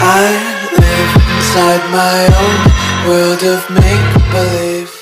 I live inside my own world of make-believe.